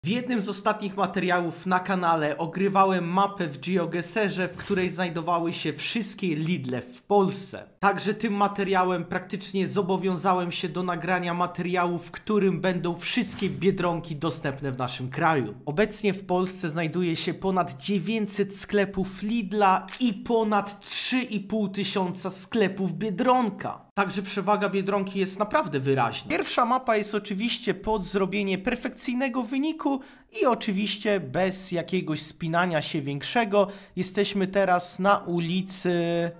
W jednym z ostatnich materiałów na kanale ogrywałem mapę w GeoGuessrze, w której znajdowały się wszystkie Lidle w Polsce. Także tym materiałem praktycznie zobowiązałem się do nagrania materiału, w którym będą wszystkie Biedronki dostępne w naszym kraju. Obecnie w Polsce znajduje się ponad 900 sklepów Lidla i ponad 3,5 tysiąca sklepów Biedronka. Także przewaga Biedronki jest naprawdę wyraźna. Pierwsza mapa jest oczywiście pod zrobienie perfekcyjnego wyniku i oczywiście bez jakiegoś spinania się większego. Jesteśmy teraz na ulicy...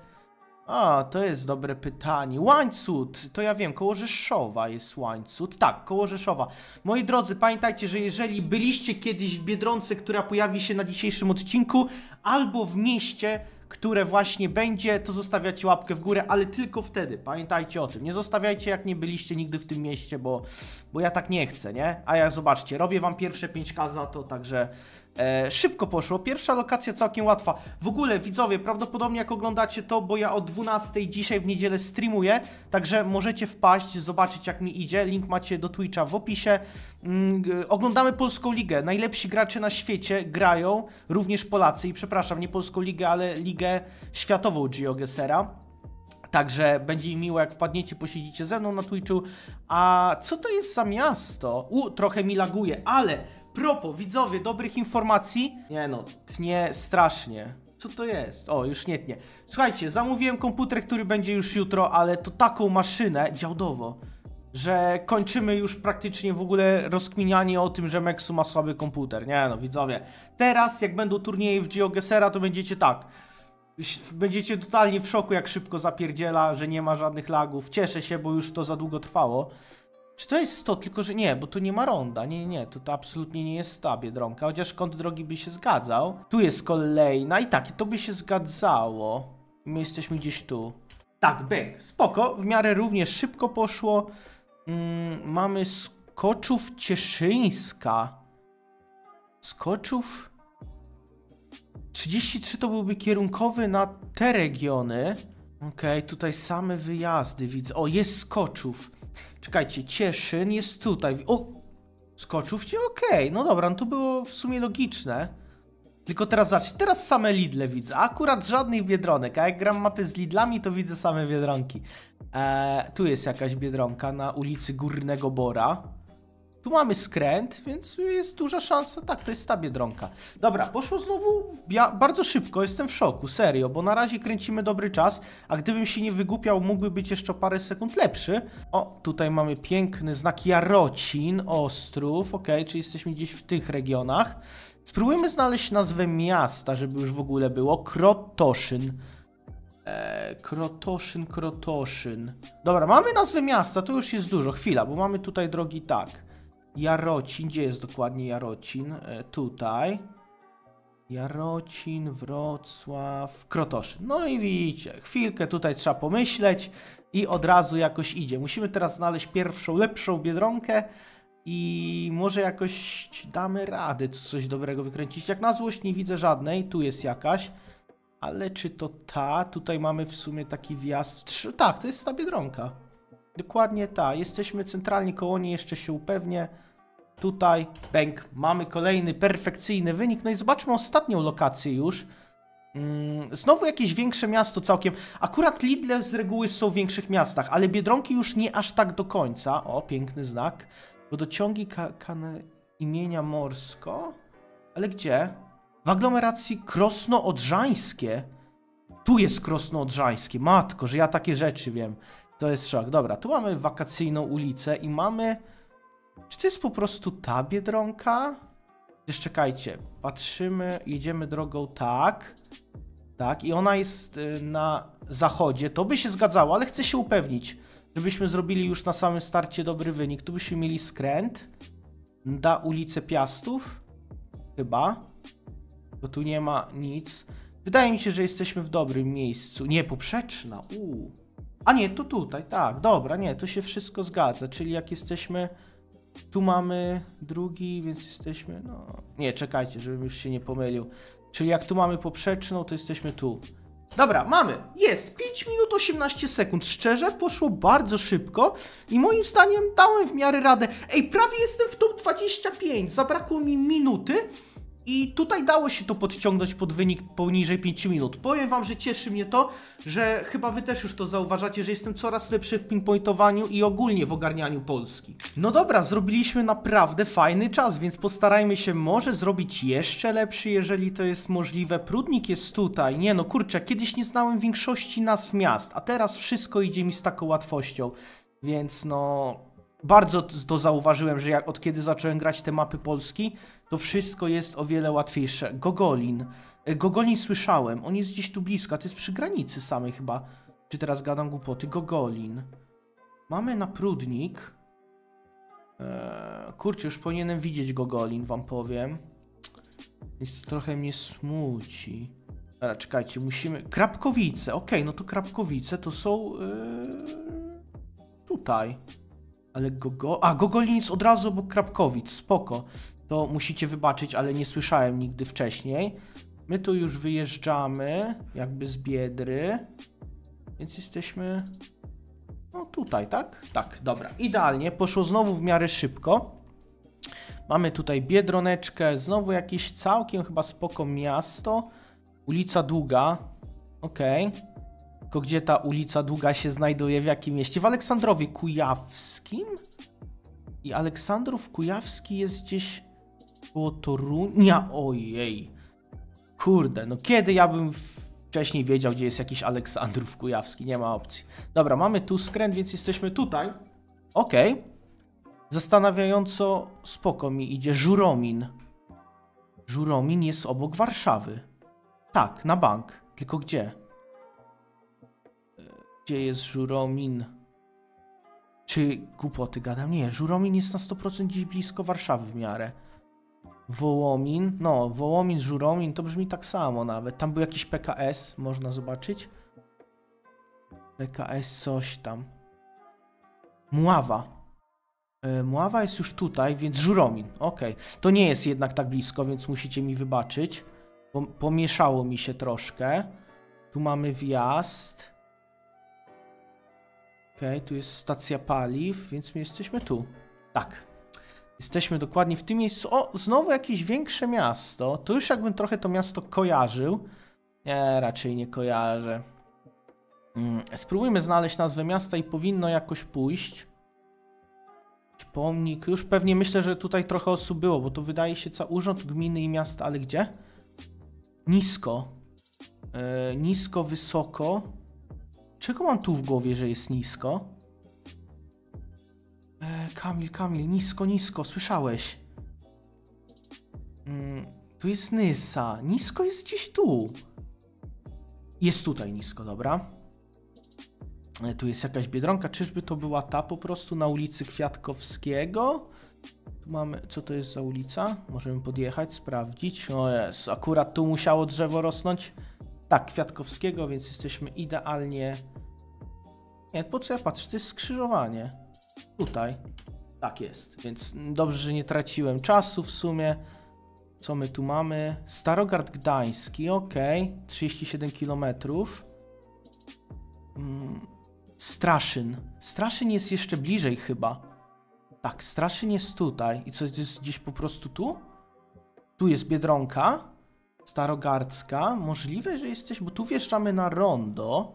to jest dobre pytanie. Łańcut, to ja wiem, koło Rzeszowa jest Łańcut. Tak, koło Rzeszowa. Moi drodzy, pamiętajcie, że jeżeli byliście kiedyś w Biedronce, która pojawi się na dzisiejszym odcinku, albo w mieście, które właśnie będzie, to zostawiacie łapkę w górę, ale tylko wtedy. Pamiętajcie o tym. Nie zostawiajcie, jak nie byliście nigdy w tym mieście, bo ja tak nie chcę, nie? A ja, zobaczcie, robię wam pierwsze 5K za to, także szybko poszło. Pierwsza lokacja całkiem łatwa. W ogóle, widzowie, prawdopodobnie jak oglądacie to, bo ja o 12 dzisiaj w niedzielę streamuję, także możecie wpaść, zobaczyć jak mi idzie. Link macie do Twitcha w opisie. Oglądamy Polską Ligę. Najlepsi gracze na świecie grają, również Polacy. I przepraszam, nie Polską Ligę, ale Ligę Światową GeoGuessra. Także będzie mi miło, jak wpadniecie, posiedzicie ze mną na Twitchu. A co to jest za miasto? Trochę mi laguje, ale propos, widzowie, dobrych informacji. Nie no, tnie strasznie. Co to jest? O, już nie tnie. Słuchajcie, zamówiłem komputer, który będzie już jutro, ale to taką maszynę, działdowo, że kończymy już praktycznie w ogóle rozkminianie o tym, że Meksu ma słaby komputer. Nie no, widzowie. Teraz, jak będą turnieje w GeoGuessra, to będziecie tak. Będziecie totalnie w szoku, jak szybko zapierdziela, że nie ma żadnych lagów. Cieszę się, bo już to za długo trwało. Czy to jest 100? Tylko, że nie, bo tu nie ma ronda. Nie, to absolutnie nie jest ta Biedronka. Chociaż kąt drogi by się zgadzał. Tu jest kolejna i tak, to by się zgadzało. My jesteśmy gdzieś tu. Tak, bęk, spoko. W miarę również szybko poszło. Mamy Skoczów Cieszyńska. Skoczów... 33 to byłby kierunkowy na te regiony. Okej, tutaj same wyjazdy widzę. O, jest Skoczów. Czekajcie, Cieszyn jest tutaj. O, Skoczów, okej. No dobra, no to było w sumie logiczne. Tylko teraz zobaczcie, teraz same Lidle widzę. Akurat żadnych Biedronek, a jak gram mapy z Lidlami, to widzę same Biedronki. Tu jest jakaś Biedronka na ulicy Górnego Bora. Tu mamy skręt, więc jest duża szansa. Tak, to jest ta Biedronka. Dobra, poszło znowu bardzo szybko, jestem w szoku, serio, bo na razie kręcimy dobry czas, a gdybym się nie wygłupiał, mógłby być jeszcze parę sekund lepszy. O, tutaj mamy piękny znak Jarocin, Ostrów, okej, czyli jesteśmy gdzieś w tych regionach. Spróbujmy znaleźć nazwę miasta, żeby już w ogóle było. Krotoszyn. Krotoszyn. Dobra, mamy nazwę miasta, to już jest dużo. Chwila, bo mamy tutaj drogi tak. Jarocin, gdzie jest dokładnie Jarocin? Tutaj. Jarocin, Wrocław, Krotoszyn. No i widzicie, chwilkę tutaj trzeba pomyśleć i od razu jakoś idzie. Musimy teraz znaleźć pierwszą, lepszą Biedronkę i może jakoś damy radę coś dobrego wykręcić. Jak na złość nie widzę żadnej, tu jest jakaś. Ale czy to ta? Tutaj mamy w sumie taki wjazd. Tak, to jest ta Biedronka. Dokładnie ta. Jesteśmy centralnie koło niej, jeszcze się upewnię. Tutaj, bęk. Mamy kolejny perfekcyjny wynik. No i zobaczmy ostatnią lokację już. Znowu jakieś większe miasto całkiem. Akurat Lidle z reguły są w większych miastach, ale Biedronki już nie aż tak do końca. O, piękny znak. Wodociągi imienia Morsko. Ale gdzie? W aglomeracji Krosno-Odrzańskie. Tu jest Krosno-Odrzańskie. Matko, że ja takie rzeczy wiem. To jest szok. Dobra, tu mamy wakacyjną ulicę i mamy... Czy to jest po prostu ta Biedronka? Jeszcze czekajcie. Patrzymy, jedziemy drogą tak. Tak, i ona jest na zachodzie. To by się zgadzało, ale chcę się upewnić, żebyśmy zrobili już na samym starcie dobry wynik. Tu byśmy mieli skręt na ulicę Piastów. Chyba. Bo tu nie ma nic. Wydaje mi się, że jesteśmy w dobrym miejscu. Nie, Poprzeczna. A nie, to tutaj, tak, dobra, nie, to się wszystko zgadza. Czyli jak jesteśmy... Tu mamy drugi, więc jesteśmy... No... Nie, czekajcie, żebym już się nie pomylił. Czyli jak tu mamy Poprzeczną, to jesteśmy tu. Dobra, mamy. Jest. 5 minut 18 sekund. Szczerze, poszło bardzo szybko i moim zdaniem dałem w miarę radę. Ej, prawie jestem w top 25. Zabrakło mi minuty i tutaj dało się to podciągnąć pod wynik poniżej 5 minut. Powiem wam, że cieszy mnie to, że chyba wy też już to zauważacie, że jestem coraz lepszy w pinpointowaniu i ogólnie w ogarnianiu Polski. No dobra, zrobiliśmy naprawdę fajny czas, więc postarajmy się może zrobić jeszcze lepszy, jeżeli to jest możliwe. Prudnik jest tutaj. Nie no, kurczę, kiedyś nie znałem większości nazw miast, a teraz wszystko idzie mi z taką łatwością, więc no... Bardzo to zauważyłem, że od kiedy zacząłem grać te mapy Polski, to wszystko jest o wiele łatwiejsze. Gogolin. Gogolin słyszałem, on jest gdzieś tu blisko, a to jest przy granicy samej chyba. Czy teraz gadam głupoty? Gogolin. Mamy na Prudnik. Kurczę, już powinienem widzieć Gogolin, wam powiem. Więc to trochę mnie smuci. Dobra, czekajcie, musimy... Krapkowice, okej, no to Krapkowice to są... tutaj. Ale Gogolin jest od razu obok Krapkowic, spoko. To musicie wybaczyć, ale nie słyszałem nigdy wcześniej. My tu już wyjeżdżamy, jakby z Biedry. Więc jesteśmy... No tutaj, tak? Tak, dobra. Idealnie, poszło znowu w miarę szybko. Mamy tutaj Biedroneczkę, znowu jakieś całkiem chyba spoko miasto. Ulica Długa, okej. Tylko gdzie ta ulica Długa się znajduje, w jakim mieście? W Aleksandrowie Kujawskim? I Aleksandrów Kujawski jest gdzieś koło Torunia? Ojej. Kurde, no kiedy ja bym wcześniej wiedział, gdzie jest jakiś Aleksandrów Kujawski? Nie ma opcji. Dobra, mamy tu skręt, więc jesteśmy tutaj. Okej. Zastanawiająco spoko mi idzie Żuromin. Żuromin jest obok Warszawy. Tak, na bank. Tylko gdzie? Gdzie jest Żuromin? Czy głupoty gadam? Nie, Żuromin jest na 100% gdzieś blisko Warszawy w miarę. Wołomin, no Wołomin, Żuromin, to brzmi tak samo nawet. Tam był jakiś PKS, można zobaczyć. PKS coś tam. Mława. Mława jest już tutaj, więc Żuromin, okej. To nie jest jednak tak blisko, więc musicie mi wybaczyć. Bo pomieszało mi się troszkę. Tu mamy wjazd. Okej, tu jest stacja paliw, więc my jesteśmy tu. Tak. Jesteśmy dokładnie w tym miejscu. O, znowu jakieś większe miasto. To już jakbym trochę to miasto kojarzył. Nie, raczej nie kojarzę. Spróbujmy znaleźć nazwę miasta i powinno jakoś pójść. Pomnik. Już pewnie myślę, że tutaj trochę osób było, bo to wydaje się urząd gminy i miasta, ale gdzie? Nisko. Nisko, wysoko. Czego mam tu w głowie, że jest nisko? Kamil, nisko, nisko, słyszałeś? Tu jest Nysa. Nisko jest gdzieś tu. Jest tutaj nisko, dobra. Tu jest jakaś Biedronka. Czyżby to była ta po prostu na ulicy Kwiatkowskiego? Tu mamy... Co to jest za ulica? Możemy podjechać, sprawdzić. O jest, akurat tu musiało drzewo rosnąć. Tak, Kwiatkowskiego, więc jesteśmy idealnie... Nie, po co ja patrzę? To jest skrzyżowanie. Tutaj. Tak jest, więc dobrze, że nie traciłem czasu w sumie. Co my tu mamy? Starogard Gdański, ok. 37 km. Straszyn. Straszyn jest jeszcze bliżej chyba. Tak, Straszyn jest tutaj. I co, jest gdzieś po prostu tu? Tu jest Biedronka. Starogardzka. Możliwe, że jesteś, bo tu wjeżdżamy na rondo.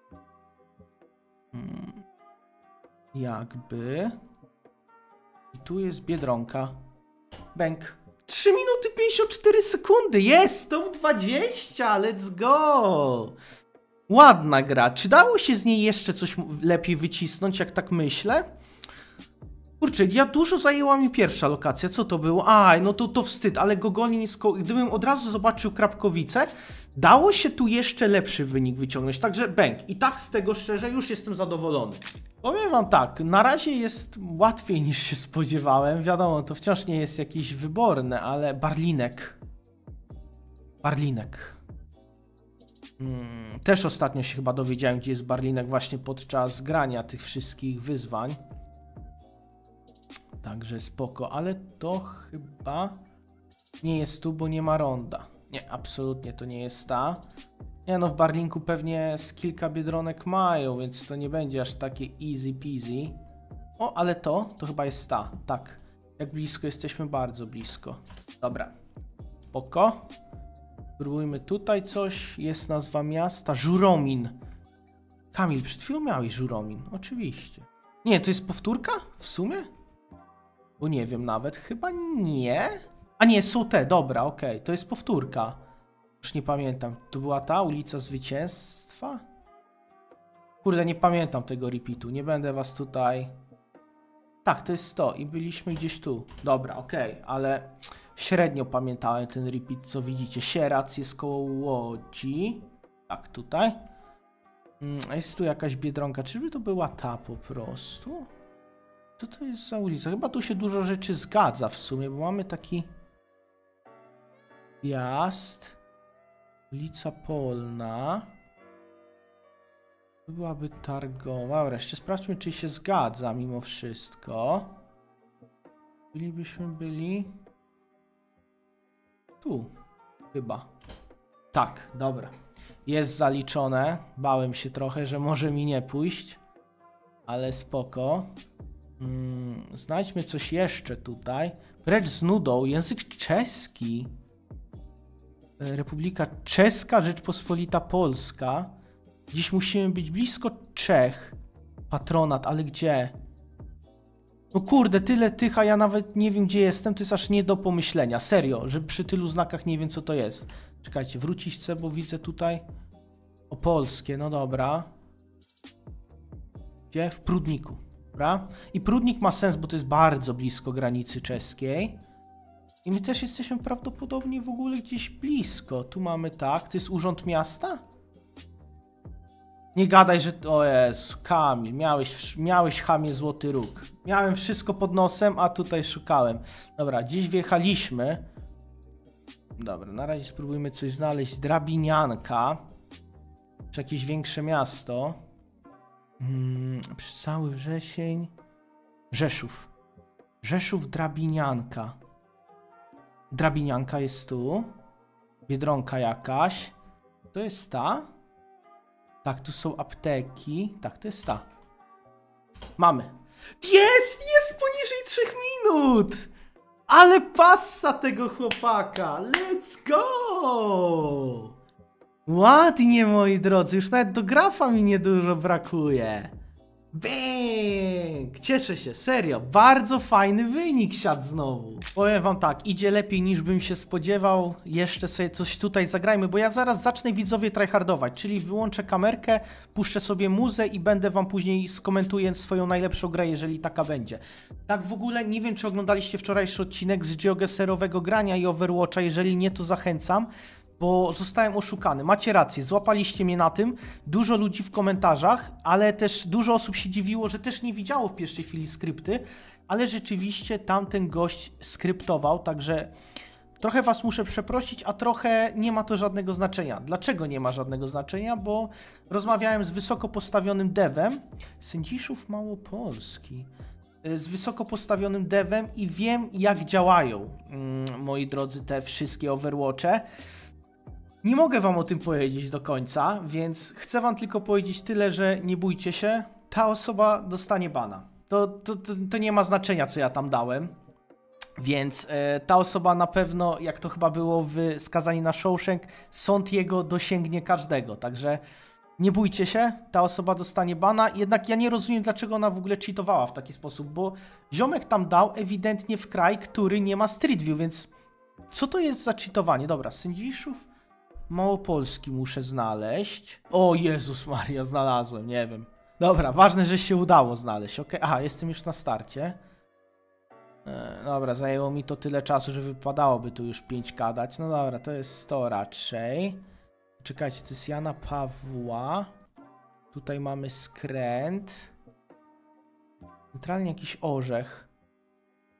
Jakby. I tu jest Biedronka. Bęk. 3 minuty 54 sekundy. Jest! Top 20! Let's go! Ładna gra. Czy dało się z niej jeszcze coś lepiej wycisnąć, jak tak myślę? Kurczę, dużo zajęła mi pierwsza lokacja. Co to było? Aj, no to wstyd, ale Gogolin jest... Gdybym od razu zobaczył Krapkowice, dało się tu jeszcze lepszy wynik wyciągnąć. Także bęk. I tak z tego szczerze już jestem zadowolony. Powiem wam tak, na razie jest łatwiej niż się spodziewałem. Wiadomo, to wciąż nie jest jakieś wyborne, ale Barlinek. Barlinek. Też ostatnio się chyba dowiedziałem, gdzie jest Barlinek właśnie podczas grania tych wszystkich wyzwań. Także spoko, ale to chyba nie jest tu, bo nie ma ronda. Nie, absolutnie to nie jest ta. Nie no, w Barlinku pewnie z kilka biedronek mają, więc to nie będzie aż takie easy peasy. O, ale to chyba jest ta, tak. Jak blisko jesteśmy, bardzo blisko. Dobra, spoko. Spróbujmy tutaj coś, jest nazwa miasta, Żuromin. Kamil, przed chwilą miałeś Żuromin, oczywiście. Nie, to jest powtórka w sumie? Bo nie wiem nawet, chyba nie. A nie, są te, dobra, okej, to jest powtórka. Już nie pamiętam, to była ta ulica Zwycięstwa? Kurde, nie pamiętam tego repeatu, nie będę was tutaj... Tak, to jest to i byliśmy gdzieś tu. Dobra, okej, ale średnio pamiętałem ten repeat, co widzicie. Sierac jest koło Łodzi. Tak, tutaj. Jest tu jakaś Biedronka. Czyżby to była ta po prostu? Co to jest za ulica? Chyba tu się dużo rzeczy zgadza w sumie, bo mamy taki... Wjazd. Ulica Polna. To byłaby targowa. Wreszcie sprawdźmy, czy się zgadza mimo wszystko. Byli... Tu. Chyba. Tak, dobra. Jest zaliczone. Bałem się trochę, że może mi nie pójść. Ale spoko. Znajdźmy coś jeszcze tutaj. Precz z nudą. Język czeski. Republika Czeska, Rzeczpospolita Polska. Dziś musimy być blisko Czech. Patronat, ale gdzie? No kurde, tyle tych, a ja nawet nie wiem, gdzie jestem. To jest aż nie do pomyślenia. Serio, że przy tylu znakach nie wiem, co to jest. Czekajcie, wrócić chcę, bo widzę tutaj... Opolskie, no dobra. Gdzie? W Prudniku. Dobra. I Prudnik ma sens, bo to jest bardzo blisko granicy czeskiej. I my też jesteśmy prawdopodobnie w ogóle gdzieś blisko. Tu mamy tak. To jest Urząd Miasta? Nie gadaj, że... O Jezu, Kamil, miałeś chamie złoty róg. Miałem wszystko pod nosem, a tutaj szukałem. Dobra, gdzieś wjechaliśmy. Dobra, na razie spróbujmy coś znaleźć. Drabinianka. Czy jakieś większe miasto. Przez cały wrzesień. Rzeszów. Rzeszów, Drabinianka. Drabinianka jest tu. Biedronka jakaś. To jest ta? Tak, tu są apteki. Tak, to jest ta. Mamy. Jest poniżej 3 minut! Ale passa tego chłopaka! Let's go! Ładnie, moi drodzy, już nawet do grafa mi niedużo brakuje. Bang! Cieszę się, serio, bardzo fajny wynik siadł znowu. Powiem wam tak, idzie lepiej niż bym się spodziewał. Jeszcze sobie coś tutaj zagrajmy, bo ja zaraz zacznę widzowie tryhardować, czyli wyłączę kamerkę, puszczę sobie muzę i będę wam później skomentuję swoją najlepszą grę, jeżeli taka będzie. Tak w ogóle, nie wiem, czy oglądaliście wczorajszy odcinek z GeoGuessrowego grania i Overwatcha, jeżeli nie, to zachęcam. Bo zostałem oszukany. Macie rację, złapaliście mnie na tym. Dużo ludzi w komentarzach, ale też dużo osób się dziwiło, że też nie widziało w pierwszej chwili skrypty, ale rzeczywiście tamten gość skryptował, także trochę was muszę przeprosić, a trochę nie ma to żadnego znaczenia. Dlaczego nie ma żadnego znaczenia? Bo rozmawiałem z wysoko postawionym devem, Sędziszów Małopolski, z wysoko postawionym devem i wiem, jak działają, moi drodzy, te wszystkie Overwatche. Nie mogę wam o tym powiedzieć do końca, więc chcę wam tylko powiedzieć tyle, że nie bójcie się, ta osoba dostanie bana. To nie ma znaczenia, co ja tam dałem, więc ta osoba na pewno, jak to chyba było w Skazani na Shawshank, sąd jego dosięgnie każdego, także nie bójcie się, ta osoba dostanie bana, jednak ja nie rozumiem, dlaczego ona w ogóle cheatowała w taki sposób, bo ziomek tam dał ewidentnie w kraj, który nie ma Street View, więc co to jest za cheatowanie? Dobra, Sędziszów Małopolski muszę znaleźć. O Jezus Maria, znalazłem, nie wiem. Dobra, ważne, że się udało znaleźć, ok? Aha, jestem już na starcie. Dobra, zajęło mi to tyle czasu, że wypadałoby tu już 5K dać. No dobra, to jest to raczej. Czekajcie, to jest Jana Pawła. Tutaj mamy skręt. Centralnie jakiś orzech.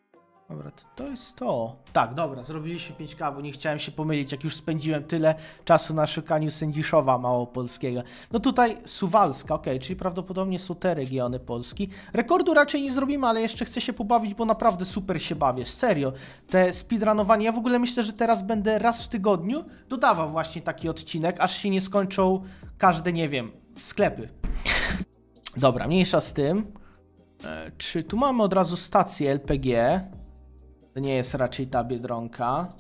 Dobra, to jest to. Tak, dobra, zrobiliśmy 5K, bo nie chciałem się pomylić, jak już spędziłem tyle czasu na szukaniu Sędziszowa Małopolskiego. No tutaj Suwalska, okej, czyli prawdopodobnie są te regiony Polski. Rekordu raczej nie zrobimy, ale jeszcze chcę się pobawić, bo naprawdę super się bawię, serio. Te speedrunowanie, ja w ogóle myślę, że teraz będę raz w tygodniu dodawał właśnie taki odcinek, aż się nie skończą każde, nie wiem, sklepy. Dobra, mniejsza z tym. Czy tu mamy od razu stację LPG? To nie jest raczej ta Biedronka.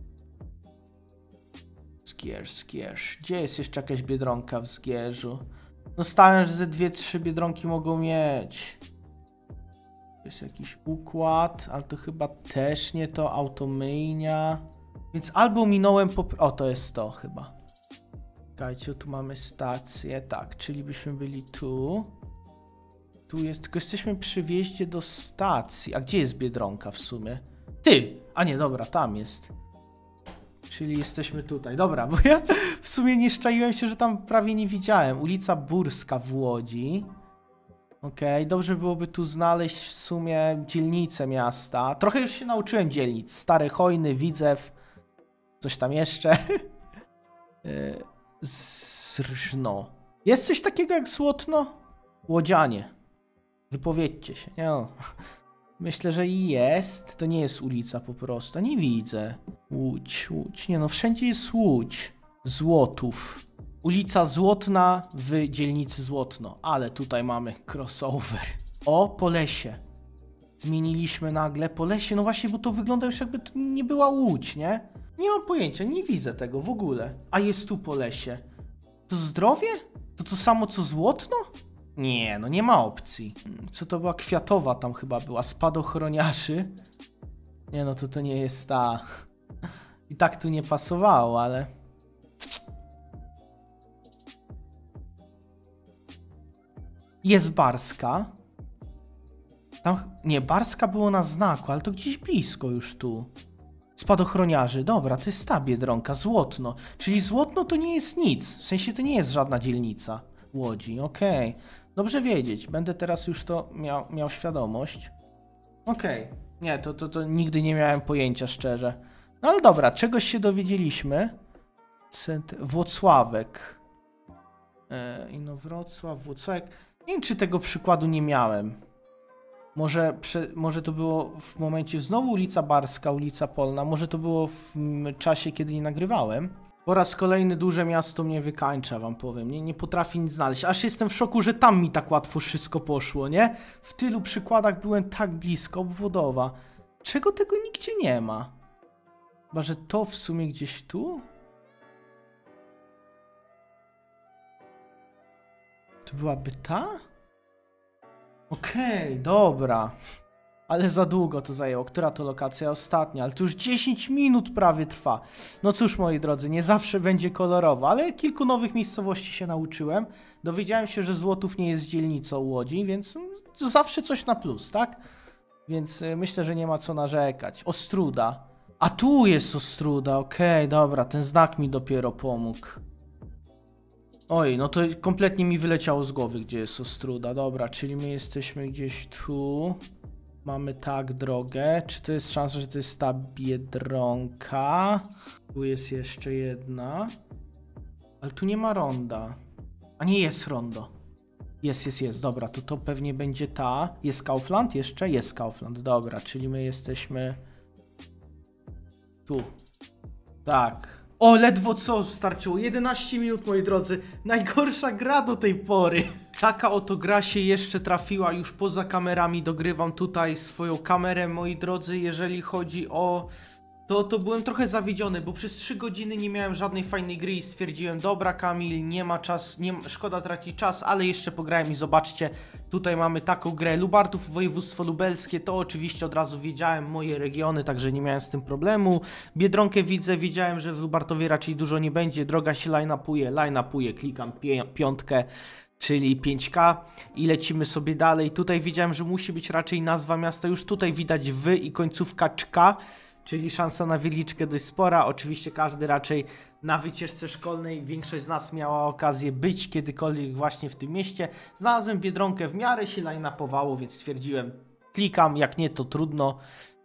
Zgierz. Gdzie jest jeszcze jakaś Biedronka w Zgierzu? No stałem, że ze 2-3 Biedronki mogą mieć. To jest jakiś układ, ale to chyba też nie to. Automyjnia. Więc albo minąłem po... O, to jest to chyba. Czekajcie, tu mamy stację. Tak, czyli byśmy byli tu. Tu jest, tylko jesteśmy przy wjeździe do stacji. A gdzie jest Biedronka w sumie? Ty! A nie, dobra, tam jest. Czyli jesteśmy tutaj. Dobra, bo ja w sumie nie szczaiłem się, że tam prawie nie widziałem. Ulica Burska w Łodzi. Okej, dobrze byłoby tu znaleźć w sumie dzielnicę miasta. Trochę już się nauczyłem dzielnic. Stare Hojny, Widzew. Coś tam jeszcze. Zrżno. Jest coś takiego jak Złotno? Łodzianie. Wypowiedzcie się. Nie no. Myślę, że jest. To nie jest ulica po prostu. Nie widzę. Łódź. Nie no, wszędzie jest Łódź. Złotów. Ulica Złotna w dzielnicy Złotno. Ale tutaj mamy crossover. O, Polesie. Zmieniliśmy nagle Polesie. No właśnie, bo to wygląda już jakby to nie była Łódź, nie? Nie mam pojęcia, nie widzę tego w ogóle. A jest tu Polesie. To Zdrowie? To samo co Złotno? Nie, no nie ma opcji. Co to była? Kwiatowa tam chyba była. Spadochroniarzy. Nie no, to nie jest ta. I tak tu nie pasowało, ale... Jest Barska. Tam... Nie, Barska było na znaku, ale to gdzieś blisko już tu. Spadochroniarzy. Dobra, to jest ta Biedronka. Złotno. Czyli Złotno to nie jest nic. W sensie to nie jest żadna dzielnica Łodzi. Okej. Dobrze wiedzieć. Będę teraz już to miał świadomość. Okej. Nie, to nigdy nie miałem pojęcia, szczerze. No ale dobra, czegoś się dowiedzieliśmy. Włocławek. Włocławek. Nie wiem, czy tego przykładu nie miałem. Może to było w momencie znowu ulica Barska, ulica Polna. Może to było w czasie, kiedy nie nagrywałem. Po raz kolejny duże miasto mnie wykańcza, wam powiem. Nie potrafię nic znaleźć. Aż jestem w szoku, że tam mi tak łatwo wszystko poszło, nie? W tylu przykładach byłem tak blisko. Obwodowa. Czego tego nigdzie nie ma? Chyba, że to w sumie gdzieś tu? To byłaby ta? Okej, dobra. Ale za długo to zajęło. Która to lokacja? Ostatnia. Ale to już 10 minut prawie trwa. No cóż, moi drodzy, nie zawsze będzie kolorowo, ale kilku nowych miejscowości się nauczyłem. Dowiedziałem się, że Złotów nie jest dzielnicą Łodzi, więc to zawsze coś na plus, tak? Więc myślę, że nie ma co narzekać. Ostruda. A tu jest Ostruda, okej, dobra, ten znak mi dopiero pomógł. Oj, no to kompletnie mi wyleciało z głowy, gdzie jest Ostruda. Dobra, czyli my jesteśmy gdzieś tu. Mamy tak drogę. Czy to jest szansa, że to jest ta Biedronka? Tu jest jeszcze jedna. Ale tu nie ma ronda. A nie, jest rondo. Jest. Dobra, to pewnie będzie ta. Jest Kaufland jeszcze? Jest Kaufland. Dobra, czyli my jesteśmy... Tu. Tak. O, ledwo co starczyło. 11 minut, moi drodzy. Najgorsza gra do tej pory. Taka oto gra się jeszcze trafiła już poza kamerami. Dogrywam tutaj swoją kamerę, moi drodzy. Jeżeli chodzi o... To byłem trochę zawiedziony, bo przez 3 godziny nie miałem żadnej fajnej gry i stwierdziłem, dobra Kamil, nie ma czas, szkoda tracić czas, ale jeszcze pograłem i zobaczcie, tutaj mamy taką grę. Lubartów, województwo lubelskie, to oczywiście od razu wiedziałem, moje regiony, także nie miałem z tym problemu. Biedronkę widzę, wiedziałem, że w Lubartowie raczej dużo nie będzie, droga się line-upuje, klikam piątkę, czyli 5K i lecimy sobie dalej. Tutaj wiedziałem, że musi być raczej nazwa miasta, już tutaj widać wy i końcówka czka. Czyli szansa na wieliczkę dość spora. Oczywiście każdy raczej na wycieczce szkolnej, większość z nas miała okazję być kiedykolwiek właśnie w tym mieście. Znalazłem Biedronkę w miarę się line-upowało, więc stwierdziłem, klikam, jak nie to trudno.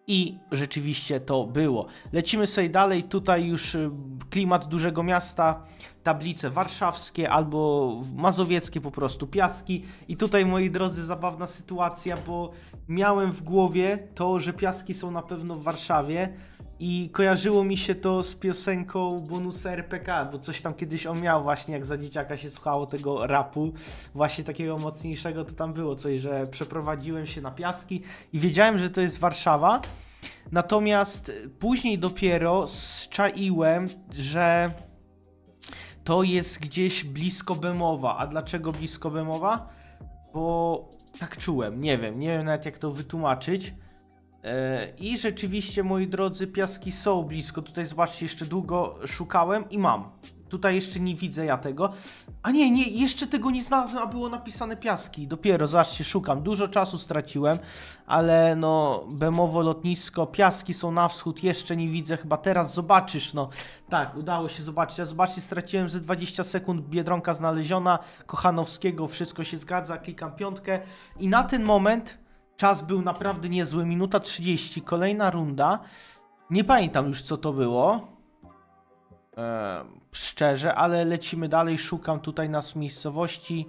I rzeczywiście to było. Lecimy sobie dalej, tutaj już klimat dużego miasta, tablice warszawskie albo mazowieckie po prostu, Piaski. I tutaj, moi drodzy, zabawna sytuacja, bo miałem w głowie to, że Piaski są na pewno w Warszawie i kojarzyło mi się to z piosenką Bonusa RPK, bo coś tam kiedyś on miał właśnie, jak za dzieciaka się słuchało tego rapu, właśnie takiego mocniejszego, to tam było coś, że przeprowadziłem się na Piaski i wiedziałem, że to jest Warszawa, natomiast później dopiero zczaiłem, że to jest gdzieś blisko Bemowa. A dlaczego blisko Bemowa? Bo tak czułem, nie wiem nawet jak to wytłumaczyć. I rzeczywiście, moi drodzy, Piaski są blisko. Tutaj zobaczcie, jeszcze długo szukałem i mam. Tutaj jeszcze nie widzę ja tego. A nie, jeszcze tego nie znalazłem, a było napisane Piaski. Dopiero, zobaczcie, szukam. Dużo czasu straciłem, ale no, Bemowo, lotnisko, Piaski są na wschód, jeszcze nie widzę. Chyba teraz zobaczysz, no. Tak, udało się zobaczyć. A zobaczcie, straciłem ze 20 sekund, Biedronka znaleziona, Kochanowskiego, wszystko się zgadza, klikam piątkę. I na ten moment czas był naprawdę niezły, minuta 30, kolejna runda. Nie pamiętam już, co to było. Szczerze, ale lecimy dalej, szukam tutaj nas w miejscowości.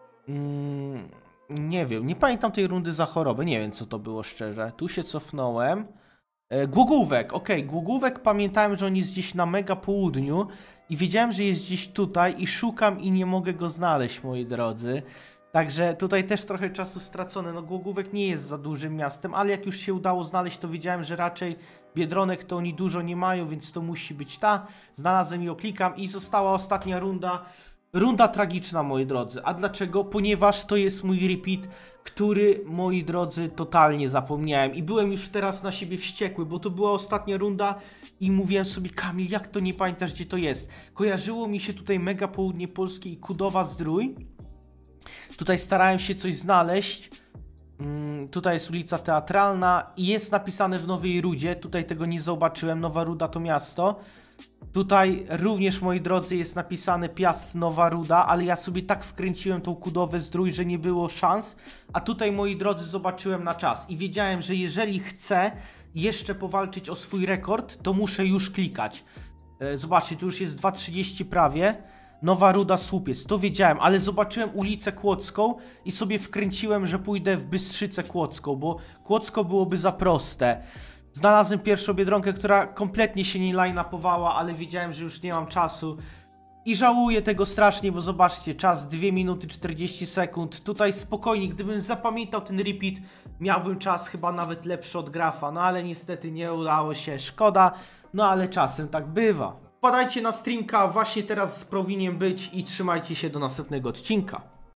Nie wiem, nie pamiętam tej rundy za chorobę, nie wiem co to było szczerze. Tu się cofnąłem. Głogówek, okej, Głogówek pamiętałem, że on jest gdzieś na mega południu i wiedziałem, że jest gdzieś tutaj i szukam i nie mogę go znaleźć, moi drodzy. Także tutaj też trochę czasu stracone. No Głogówek nie jest za dużym miastem, ale jak już się udało znaleźć, to wiedziałem, że raczej Biedronek to oni dużo nie mają, więc to musi być ta. Znalazłem ją, klikam i została ostatnia runda. Runda tragiczna, moi drodzy. A dlaczego? Ponieważ to jest mój repeat, który, moi drodzy, totalnie zapomniałem. I byłem już teraz na siebie wściekły, bo to była ostatnia runda i mówiłem sobie, Kamil, jak to nie pamiętasz, gdzie to jest? Kojarzyło mi się tutaj mega południe Polski i Kudowa-Zdrój. Tutaj starałem się coś znaleźć. Tutaj jest ulica Teatralna i jest napisane w Nowej Rudzie. Tutaj tego nie zobaczyłem. Nowa Ruda to miasto. Tutaj również, moi drodzy, jest napisane Piast, Nowa Ruda, ale ja sobie tak wkręciłem tą Kudowę-Zdrój, że nie było szans. A tutaj, moi drodzy, zobaczyłem na czas i wiedziałem, że jeżeli chcę jeszcze powalczyć o swój rekord, to muszę już klikać. Zobaczcie, tu już jest 2:30 prawie. Nowa Ruda, Słupiec, to wiedziałem, ale zobaczyłem ulicę Kłodzką i sobie wkręciłem, że pójdę w Bystrzycę Kłodzką, bo Kłodzko byłoby za proste. Znalazłem pierwszą Biedronkę, która kompletnie się nie line-upowała, ale wiedziałem, że już nie mam czasu. I żałuję tego strasznie, bo zobaczcie, czas 2 minuty 40 sekund. Tutaj spokojnie, gdybym zapamiętał ten repeat, miałbym czas chyba nawet lepszy od grafa. No ale niestety nie udało się, szkoda, no ale czasem tak bywa. Wpadajcie na streamka, właśnie teraz powinien być i trzymajcie się do następnego odcinka.